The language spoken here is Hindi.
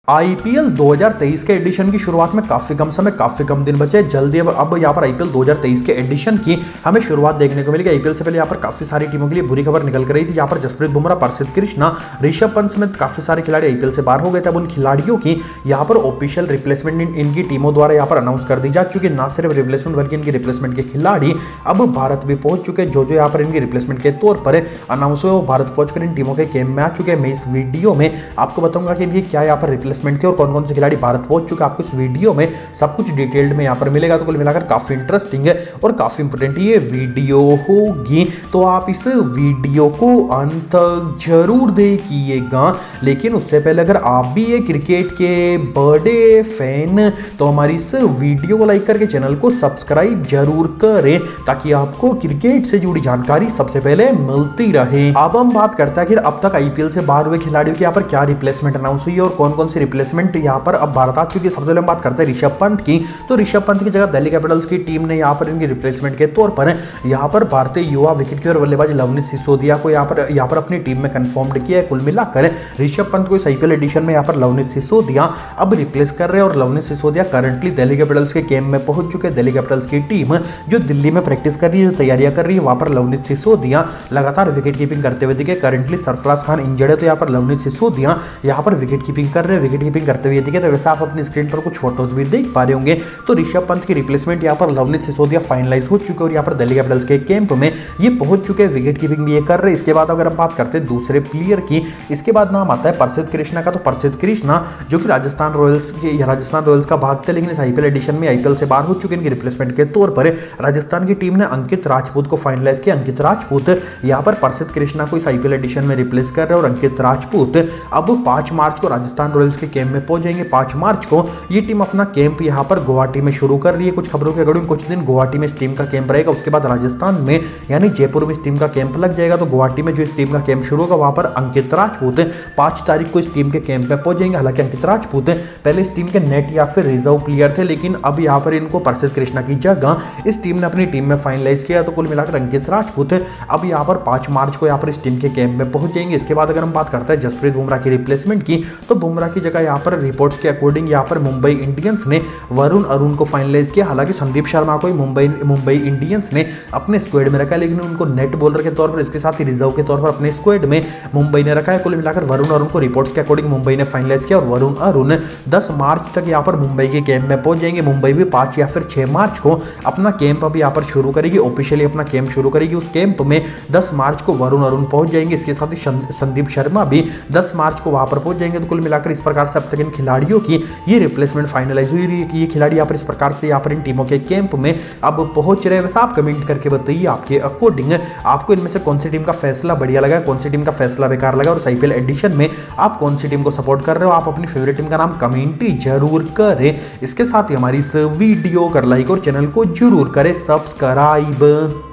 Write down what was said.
आईपीएल 2023 के एडिशन की शुरुआत में काफी कम समय काफी कम दिन बचे जल्दी। अब यहाँ पर आईपीएल 2023 के एडिशन की हमें शुरुआत देखने को मिलेगी। आईपीएल से पहले यहाँ पर काफी सारी टीमों के लिए बुरी खबर निकल कर रही थी। यहाँ पर जसप्रीत बुमराह, प्रसिद्ध कृष्णा, ऋषभ पंत समेत काफी सारे खिलाड़ी आईपीएल से बाहर हो गए थे। अब उन खिलाड़ियों की यहाँ पर ऑफिशियल रिप्लेसमेंट इनकी टीमों द्वारा यहाँ पर अनाउंस कर दी जा चुकी। ना सिर्फ रिप्लेसमेंट बल्कि इनकी रिप्लेसमेंट के खिलाड़ी अब भारत भी पहुंच चुके। जो यहाँ पर इनकी रिप्लेसमेंट के तौर पर अनाउंस हुए वो भारत पहुंचकर इन टीमों के कैंप में आ चुके हैं। मैं इस वीडियो में आपको बताऊंगा कि इनकी क्या यहाँ पर रिप्लेसमेंट थे और कौन कौन से खिलाड़ी भारत पहुंच चुके। आपको इस वीडियो में सब कुछ डिटेल्ड में यहां पर मिलेगा। तो कुल मिलाकर काफी इंटरेस्टिंग है और काफी इंपोर्टेंट ये वीडियो होगी, तो आप इस वीडियो को अंत तक जरूर देखिएगा। लेकिन उससे पहले अगर आप भी ये क्रिकेट के बड़े फैन तो हमारी इस वीडियो को लाइक करके चैनल को सब्सक्राइब जरूर करें ताकि आपको क्रिकेट से जुड़ी जानकारी सबसे पहले मिलती रहे। अब हम बात करते हैं कि अब तक आईपीएल से बाहर हुए खिलाड़ियों की यहाँ पर क्या रिप्लेसमेंट अनाउंस हुई है और कौन कौन सी रिप्लेसमेंट यहाँ पर अब भारत आ चुकी है। सबसे पहले हम बात करते हैं ऋषभ पंत की। तो ऋषभ पंत की जगह दिल्ली कैपिटल्स की टीम ने यहाँ पर इनकी रिप्लेसमेंट के तौर पर यहाँ पर भारतीय युवा विकेटकीपर बल्लेबाज लवनीत सिसोदिया को यहाँ पर अपनी टीम में कंफर्म्ड किया है। कुल मिलाकर ऋषभ पंत को इस आईपीएल एडिशन में यहाँ पर लवनीत सिसोदिया अब रिप्लेस कर रहे हैं और लवनीत सिसोदिया करंटली दिल्ली कैपिटल्स के कैंप में पहुंच चुके हैं। दिल्ली कैपिटल्स की टीम जो दिल्ली में प्रैक्टिस कर रही है, जो तैयारियां कर रही है, वहां पर लवनीत सिसोदिया लगातार विकेट कीपिंग करते हुए दिखे। करंटली सरफराज खान इंजर्ड है तो यहाँ पर लवनीत सिसोदिया यहाँ पर विकेट कीपिंग कर रहे हैं, विकेट कीपिंग करते हुए दिखे। तो वैसे आप अपनी स्क्रीन पर कुछ फोटोज भी देख पा रहे होंगे। तो ऋषभ पंत की रिप्लेसमेंट यहाँ पर लवनीत सिसोदिया फाइनलाइज हो चुके और यहाँ पर दिल्ली कैपिटल्स के कैंप में ये पहुंच चुके हैं, विकेट कीपिंग भी ये कर रहे हैं। इसके बाद अगर हम बात करते हैं दूसरे प्लेयर की, इसके बाद नाम आता है प्रसिद्ध कृष्णा का। तो प्रसिद्ध कृष्णा जो कि राजस्थान रॉयल्स का भाग थे, लेकिन इस आईपीएल एडिशन में आईपीएल से बाहर हो चुके। इनकी रिप्लेसमेंट के तौर पर राजस्थान की टीम ने अंकित राजपूत को फाइनलाइज किया। अंकित राजपूत यहाँ पर प्रसिद्ध कृष्णा को इस आईपीएल एडिशन में रिप्लेस कर रहे हैं और अंकित राजपूत अब 5 मार्च को राजस्थान रॉयल्स के कैंप में पहुंच जाएंगे। 5 मार्च को ये टीम अपना कैंप यहाँ पर गुवाहाटी में शुरू कर रही है। कुछ खबरों के अकॉर्डिंग कुछ दिन गुवाहाटी में इस टीम का कैंप रहेगा, उसके बाद राजस्थान में यानी जयपुर में इस टीम का कैंप लग जाएगा। तो गुवाहाटी में जो इस टीम का कैंप शुरू होगा वहां पर अंकित राजपूत 5 तारीख को इस टीम के कैंप में पहुंच जाएंगे। हालांकि अंकित राजपूत पहले इस टीम के नेट या फिर रिजर्व प्लेयर थे, लेकिन अब यहाँ पर इनको प्रसिद्ध कृष्णा की जगह इस टीम ने अपनी टीम में फाइनलाइज किया। तो कुल मिलाकर अंकित राजपूत अब यहाँ पर 5 मार्च को यहाँ पर इस टीम के कैंप में पहुंच जाएंगे। इसके बाद अगर हम बात करते हैं जसप्रीत बुमराह की रिप्लेसमेंट की, तो बुमराह की जगह यहाँ पर रिपोर्ट्स के अकॉर्डिंग यहाँ पर मुंबई इंडियंस ने वरुण अरुण को फाइनलाइज किया। हालांकि संदीप शर्मा को मुंबई इंडियंस ने अपने स्क्वाड में रखा, लेकिन उनको नेट बॉलर के तौर पर, इसके साथ ही रिजर्व के तौर पर अपने स्क्वाड में मुंबई ने रखा है। कुल मिलाकर वरुण अरुण को रिपोर्ट्स के अकॉर्डिंग मुंबई ने फाइनलाइज किया और वरुण अरुण 10 मार्च तक यहाँ पर मुंबई के कैंप में पहुंच जाएंगे। मुंबई भी 5 या फिर 6 मार्च को अपना कैंप अब यहाँ पर शुरू करेगी, ऑफिशियली अपना कैंप शुरू करेगी। उस कैंप में 10 मार्च को वरुण अरुण पहुंच जाएंगे। इसके साथ ही संदीप शर्मा भी 10 मार्च को वहां पर पहुंच जाएंगे। तो कुल मिलाकर इस प्रकार से अब तक इन खिलाड़ियों की ये रिप्लेसमेंट फाइनलाइज हुई है कि ये खिलाड़ी यहाँ पर इस प्रकार से यहाँ पर इन टीमों के कैंप में अब पहुंच रहे हैं। वैसे आप कमेंट करके बताइए आपके अकॉर्डिंग आपको इनमें से कौन सी टीम का फैसला बढ़िया लगा, कौन सी टीम का फैसला बेकार लगा और आईपीएल एडिशन में आप कौन सी टीम को सपोर्ट कर रहे हो। आप अपनी फेवरेट टीम का नाम कमेंट जरूर करें। इसके साथ ही हमारी इस वीडियो को लाइक और चैनल को जरूर करें सब्सक्राइब।